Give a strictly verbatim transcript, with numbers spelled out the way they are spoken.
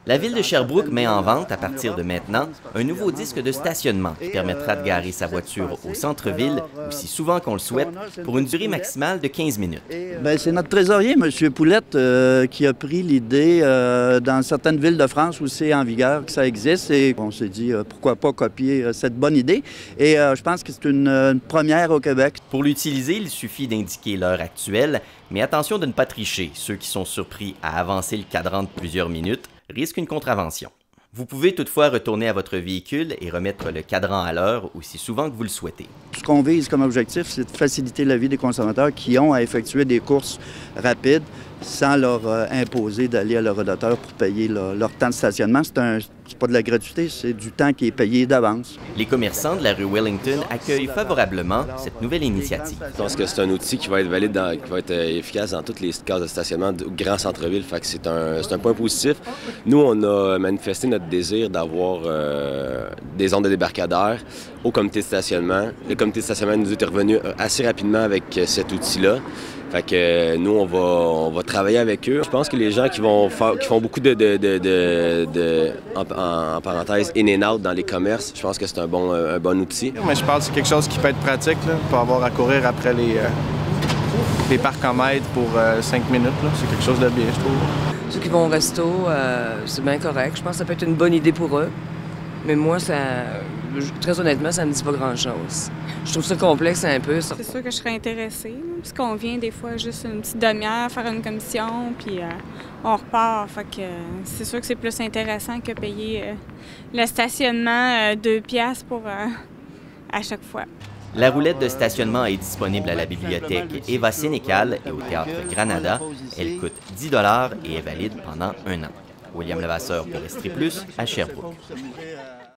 La ville de Sherbrooke met en vente, à partir de maintenant, un nouveau disque de stationnement qui permettra de garer sa voiture au centre-ville, aussi souvent qu'on le souhaite, pour une durée maximale de quinze minutes. Bien, c'est notre trésorier, M. Poulette, euh, qui a pris l'idée euh, dans certaines villes de France où c'est en vigueur, que ça existe, et on s'est dit euh, pourquoi pas copier euh, cette bonne idée. Et euh, je pense que c'est une, une première au Québec. Pour l'utiliser, il suffit d'indiquer l'heure actuelle, mais attention de ne pas tricher. Ceux qui sont surpris à avancer le cadran de plusieurs minutes risquent une contravention. Vous pouvez toutefois retourner à votre véhicule et remettre le cadran à l'heure aussi souvent que vous le souhaitez. Ce qu'on vise comme objectif, c'est de faciliter la vie des consommateurs qui ont à effectuer des courses rapides sans leur euh, imposer d'aller à l'horodateur pour payer leur, leur temps de stationnement. C'est un, c'est pas de la gratuité, c'est du temps qui est payé d'avance. Les commerçants de la rue Wellington accueillent favorablement cette nouvelle initiative. Je pense que c'est un outil qui va être valide, dans, qui va être efficace dans toutes les cases de stationnement du grand centre-ville. Fait que c'est un, c'est un point positif. Nous, on a manifesté notre désir d'avoir euh, des zones de débarcadère au comité de stationnement. Le comité de stationnement nous est revenu assez rapidement avec cet outil-là. Fait que nous, on va, on va travailler avec eux. Je pense que les gens qui vont faire, qui font beaucoup de, de, de, de, de en, en parenthèse, in and out dans les commerces, je pense que c'est un bon, un bon outil. Mais je pense que c'est quelque chose qui peut être pratique, là, pour avoir à courir après les, euh, les parcomètres pour euh, cinq minutes. Là. C'est quelque chose de bien, je trouve. Ceux qui vont au resto, euh, c'est bien correct. Je pense que ça peut être une bonne idée pour eux. Mais moi, ça, très honnêtement, ça me dit pas grand-chose. Je trouve ça complexe un peu. C'est sûr que je serais intéressée, parce qu'on vient des fois juste une petite demi-heure faire une commission, puis euh, on repart. Fait que euh, c'est sûr que c'est plus intéressant que payer euh, le stationnement euh, deux piastres pour euh, à chaque fois. La roulette de stationnement est disponible à la bibliothèque Eva Sénécal et au théâtre Granada. Elle coûte dix dollars et est valide pendant un an. William Levasseur pour Estrie Plus à Sherbrooke.